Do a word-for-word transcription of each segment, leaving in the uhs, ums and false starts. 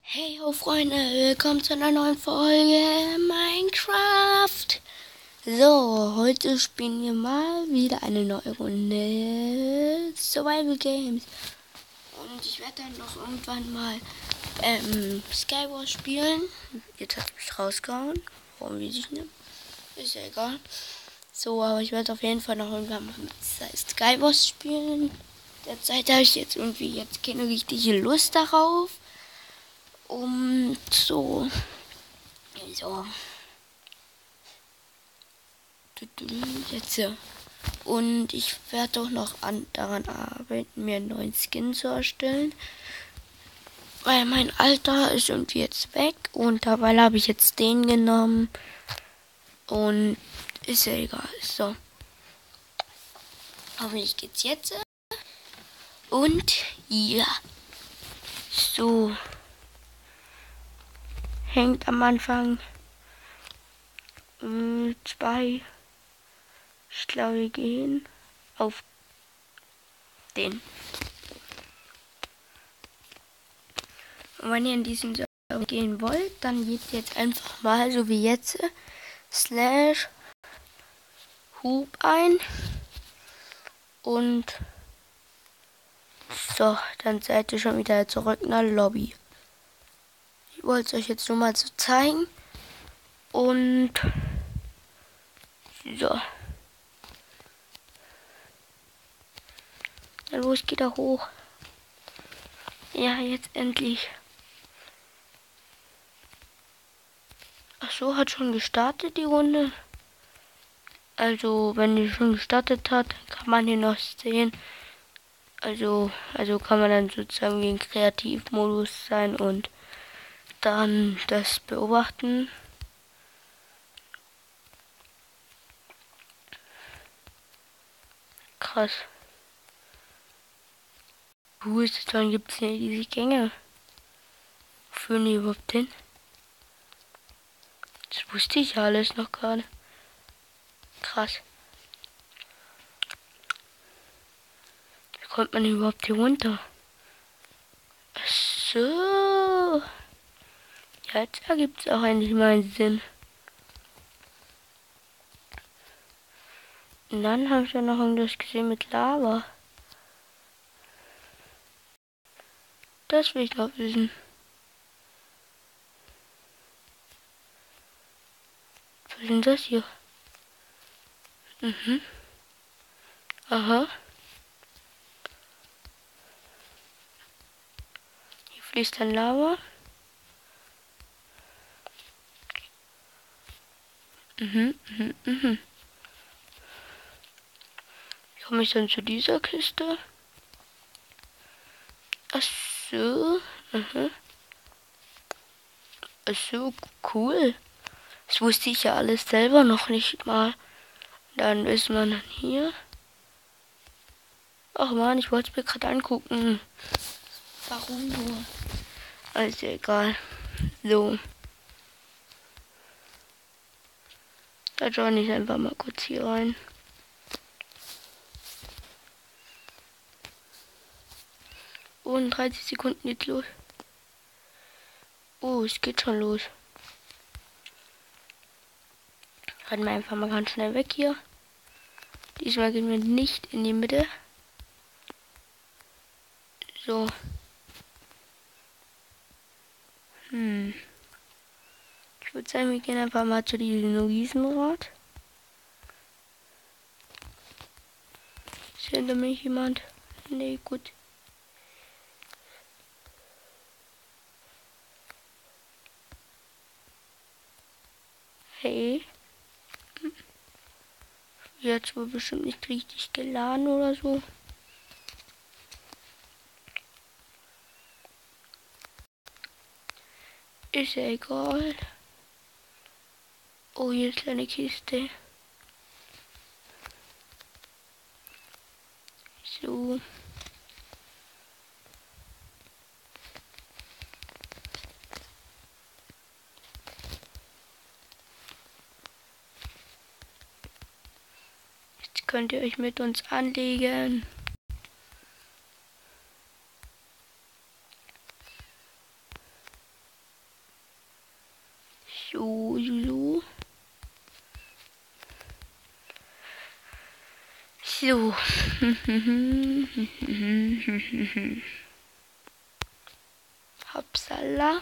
Hey ho Freunde, willkommen zu einer neuen Folge Minecraft. So, heute spielen wir mal wieder eine neue Runde Survival Games. Und ich werde dann noch irgendwann mal ähm, Skywars spielen. Jetzt hat es mich rausgehauen. Warum weiß ich nicht? Ist ja egal. So, aber ich werde auf jeden Fall noch irgendwann mal mit Skywars spielen. Derzeit habe ich jetzt irgendwie jetzt keine richtige Lust darauf. Um so, so, jetzt, und ich werde auch noch an, daran arbeiten, mir einen neuen Skin zu erstellen, weil mein alter ist irgendwie jetzt weg und dabei habe ich jetzt den genommen und ist ja egal, so, hoffentlich geht's jetzt und ja, so. Hängt am Anfang äh, zwei schlaue gehen auf den. Und wenn ihr in diesen Server gehen wollt, dann gebt jetzt einfach mal so wie jetzt slash hub ein und so, dann seid ihr schon wieder zurück in der Lobby. Ich wollte es euch jetzt nur mal so zeigen. Und so. Na los, geht er hoch. Ja, jetzt endlich. Ach so, hat schon gestartet die Runde. Also, wenn die schon gestartet hat, kann man hier noch sehen. Also, also kann man dann sozusagen wie im Kreativmodus sein und dann das beobachten. Krass. Wo ist es dann? Gibt es hier diese Gänge? Wo führen die überhaupt hin? Das wusste ich ja alles noch gerade. Krass. Wie kommt man überhaupt hier runter? Ach so. Ja, jetzt ergibt es auch endlich mal einen Sinn. Und dann habe ich ja noch irgendwas gesehen mit Lava. Das will ich noch wissen. Was ist denn das hier? Mhm. Aha. Hier fließt dann Lava. Mhm, mhm, mhm. Wie komme ich dann zu dieser Kiste? Ach so. Mhm. Ach so, cool. Das wusste ich ja alles selber noch nicht mal. Dann ist man dann hier. Ach man, ich wollte es mir gerade angucken. Warum nur? Alles egal. So. Da join ich einfach mal kurz hier rein. Und dreißig Sekunden geht's los. Oh, es geht schon los. Rennen wir einfach mal ganz schnell weg hier. Diesmal gehen wir nicht in die Mitte. So. Hm. Ich würde sagen, wir gehen einfach mal zu diesem Riesenrad. Ist hinter mich jemand? Nee, gut. Hey. Jetzt wohl bestimmt nicht richtig geladen oder so. Ist ja egal. Oh, hier ist eine Kiste. So. Jetzt könnt ihr euch mit uns anlegen. So, so. So. Hopsala.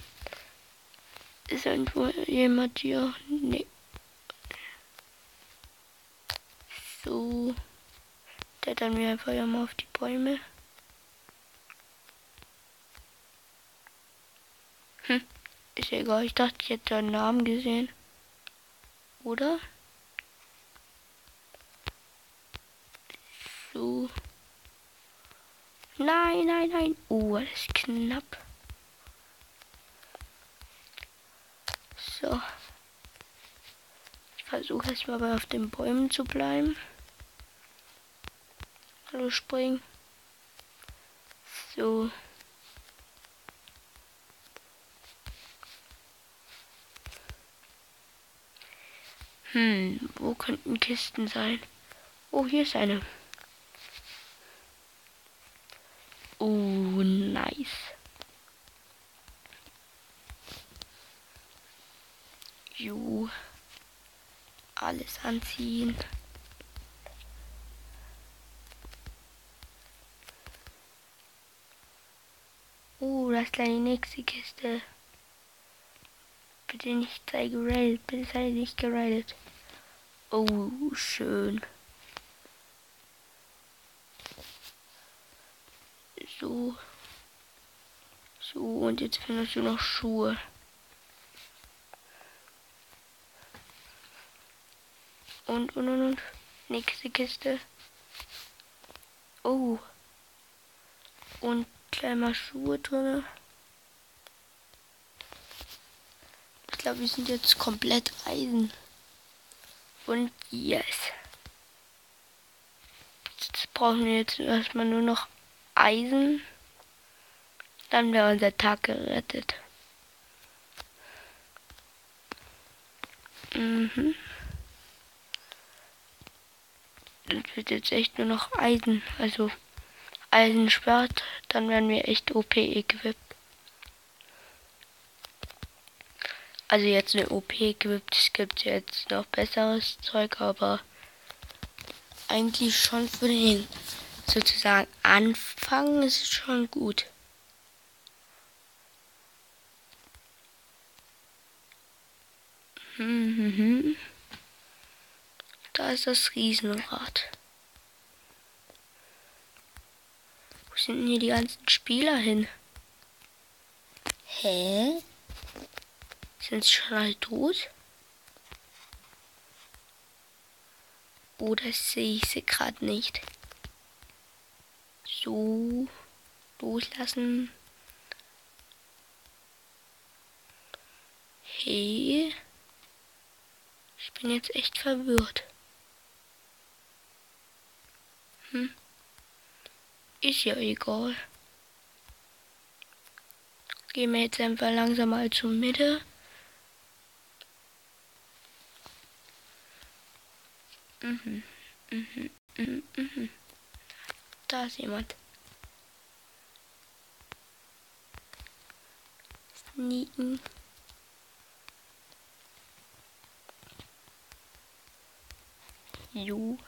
Ist irgendwo jemand hier? Nee. So. Klettern wir einfach ja mal auf die Bäume. Hm. Ist egal. Ich dachte, ich hätte einen Namen gesehen. Oder? So. Nein, nein, nein. Oh, das ist knapp. So. Ich versuche erstmal bei auf den Bäumen zu bleiben. Hallo, springen. So. Hm, wo könnten Kisten sein? Oh, hier ist eine. Oh, nice. Jo. Alles anziehen. Oh, das ist gleich die nächste Kiste. Bitte nicht sei geradet. Bitte sei nicht geradet. Oh, schön. So. So, und jetzt findest du noch Schuhe. Und, und, und, und. Nächste Kiste. Oh. Und kleiner Schuhe drin. Ich glaube, wir sind jetzt komplett Eisen. Und yes. Jetzt brauchen wir jetzt erstmal nur noch Eisen. Dann wäre unser Tag gerettet. Mhm. Das wird jetzt echt nur noch Eisen. Also Eisenschwert. Dann werden wir echt O P equipped. Also jetzt eine O P equipped. Es gibt jetzt noch besseres Zeug, aber eigentlich schon für den sozusagen Anfang ist es schon gut. Mhm. Da ist das Riesenrad. Wo sind denn hier die ganzen Spieler hin? Hä? Sind sie schon alle tot? Oder sehe ich sie gerade nicht? So. Loslassen. Hey. Ich bin jetzt echt verwirrt. Hm. Ist ja egal. Gehen wir jetzt einfach langsam mal zur Mitte. Mhm. Mhm. Mhm. Mhm. Da ist jemand. Sneaken. Jo.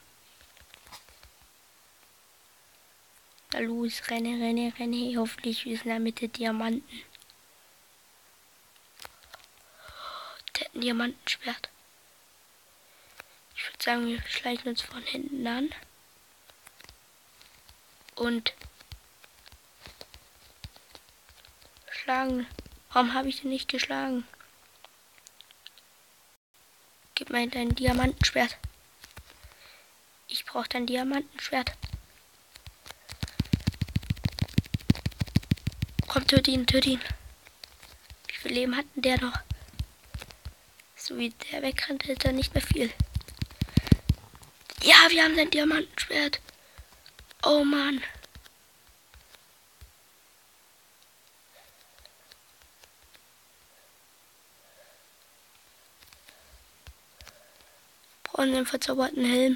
Na los, renne, renne, renne. Hoffentlich wir sind in der Mitte Diamanten. Der hat ein Diamantenschwert. Ich würde sagen, wir schleichen uns von hinten an. Und schlagen. Warum habe ich den nicht geschlagen? Gib mir dein Diamantenschwert. Ich brauche dein Diamantenschwert. Komm, töte ihn, töte ihn. Wie viel Leben hat denn der noch? So wie der wegrennt, ist er nicht mehr viel. Ja, wir haben sein Diamantenschwert. Oh Mann. Brauchen den verzauberten Helm.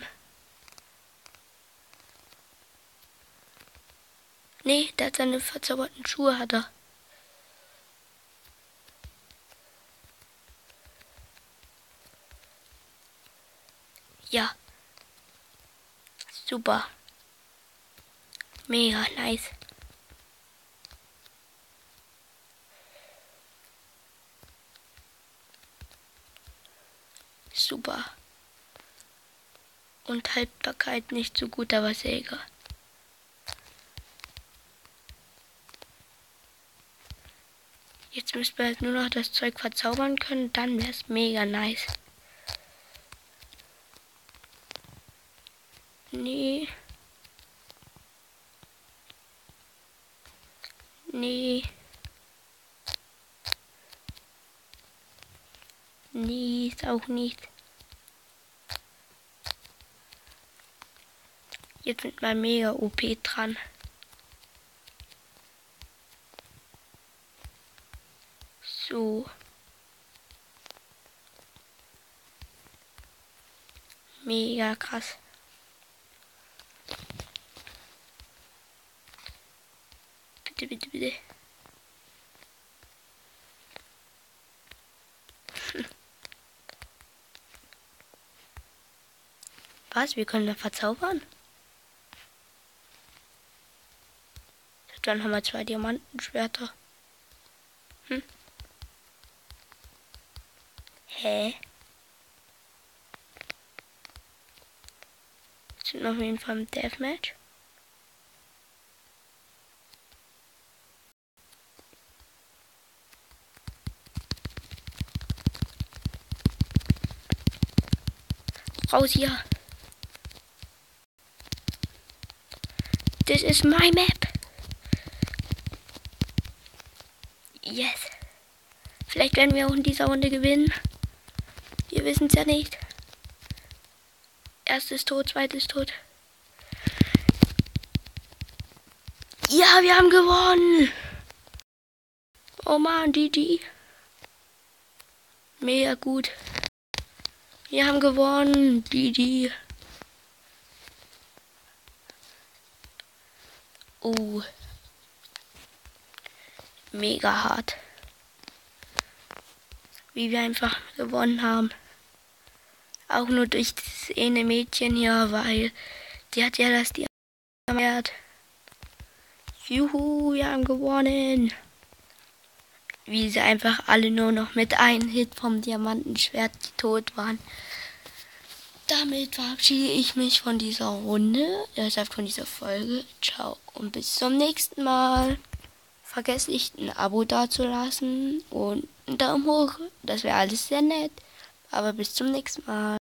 Nee, der hat seine verzauberten Schuhe, hat er. Ja. Super. Mega nice. Super. Und Haltbarkeit nicht so gut, aber sehr egal. Jetzt müssten wir halt nur noch das Zeug verzaubern können, dann wäre es mega nice. Nee. Nee. Nee, ist auch nicht. Jetzt sind wir mega O P dran. So. Mega krass. Bitte, bitte, bitte. Was? Wir können da verzaubern? Dann haben wir zwei Diamantenschwerter. Hm. Hä? Sind wir auf jeden Fall im Deathmatch. Raus hier. This is my map. Yes. Vielleicht werden wir auch in dieser Runde gewinnen. Wir wissen es ja nicht. Erstes tot, zweites tot. Ja, wir haben gewonnen. Oh man, G G. Mega gut. Wir haben gewonnen. G G. Oh. Mega hart. Wie wir einfach gewonnen haben. Auch nur durch das eine Mädchen hier, weil die hat ja das Diamant. Juhu, wir haben gewonnen. Wie sie einfach alle nur noch mit einem Hit vom Diamantenschwert tot waren. Damit verabschiede ich mich von dieser Runde, deshalb von dieser Folge. Ciao und bis zum nächsten Mal. Vergesst nicht, ein Abo dazulassen und einen Daumen hoch. Das wäre alles sehr nett. Aber bis zum nächsten Mal.